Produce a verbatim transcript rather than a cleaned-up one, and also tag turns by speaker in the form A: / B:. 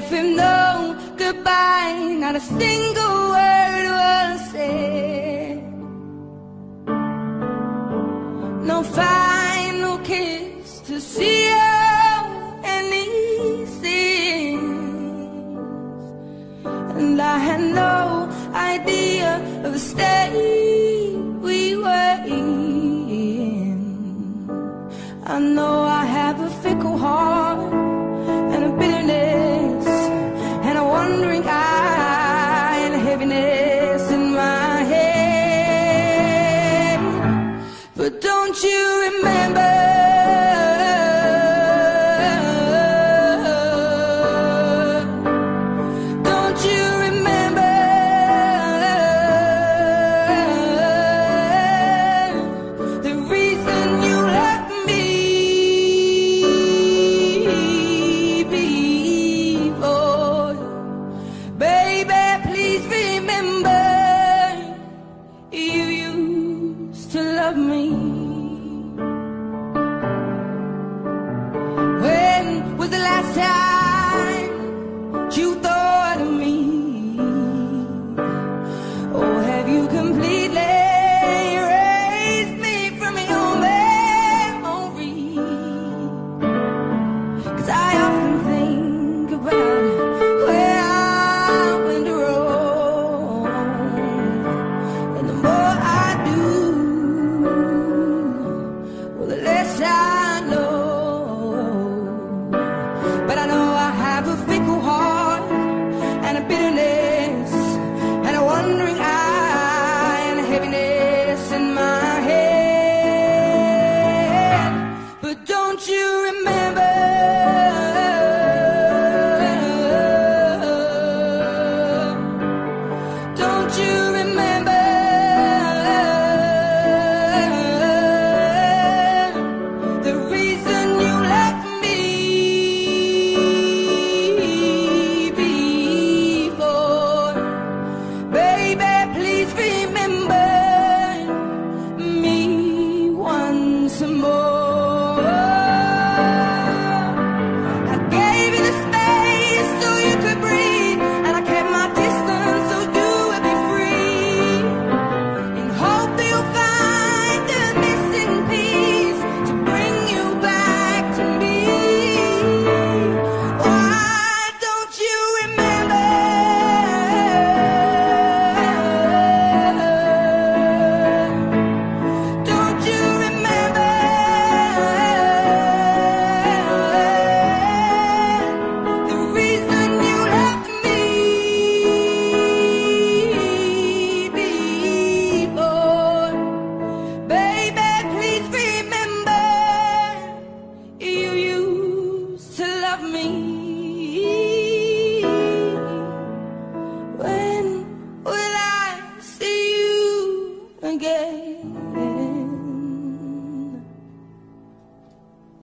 A: gave him no goodbye, not a single word was said. No final kiss to seal any sins. And I had no idea of the state we were in. I know I have a fickle heart and a bitterness and a wandering eye and a heaviness in my head. But don't you remember, don't you remember the reason you left me before? Baby, please remember, you used to love me. When was the last time you thought of me? Or have you completely erased me from your memory? 'Cause I often think about where I went wrong, and the more I do, well, the less I